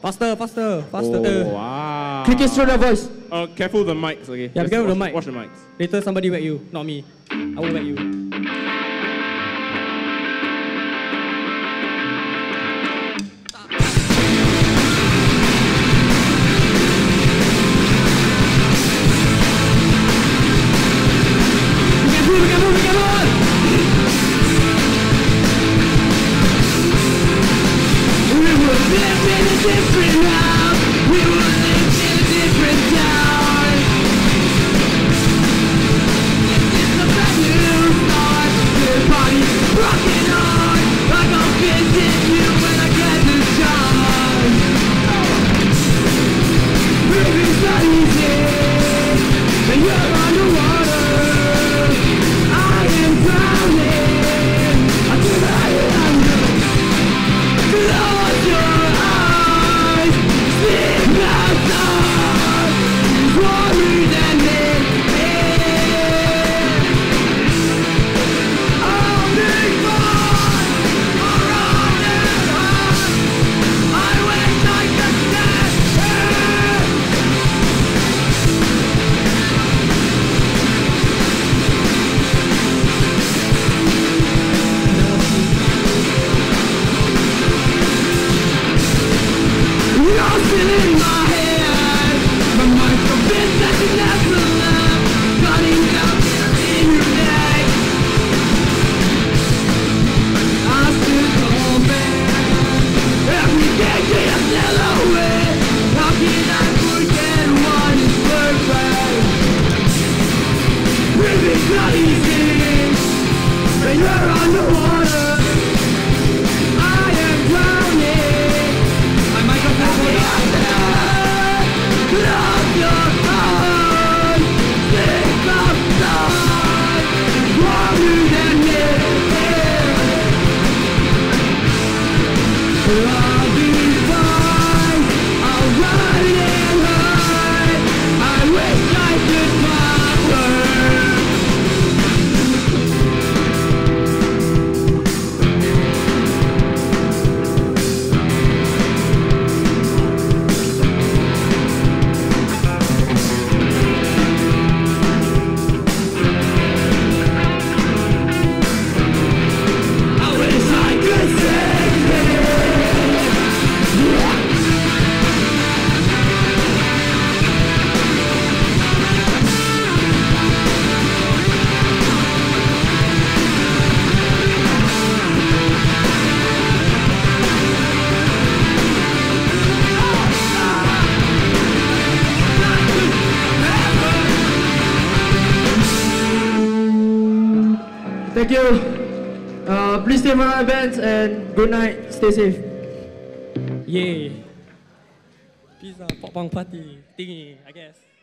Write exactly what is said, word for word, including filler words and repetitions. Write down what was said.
Faster, faster, faster. Oh, uh. wow. Click it through the voice. Uh, careful the mics, okay? Yeah, be careful watch, the mic. Watch the mics. Later somebody whack you, not me. I will whack you. Different house, we were living in a different town. It's a brand new start, your body's rocking on. I go visit you when I get the chance. Moving's not easy, and you're underwater. I am drowning, I do not under. Close your eyes, sleep outside. Worry than me. I'll be fine, around and on. I wish I could stand here. You're still in my head. My mind's convinced that you never left. Cutting down in your neck. I still call back. Every day they are still away. How can I forget what is perfect? Living's not easy, and you're underwater. I am drowning. My microphone will not stand. Close your eyes, think outside. Worry than me. I'll be fine. I'll run and hide. I wish I could power. I wish I could save it. Thank you. Uh, please stay for our events and good night. Stay safe. Yay. Pizza, pop punk party thingy, I guess.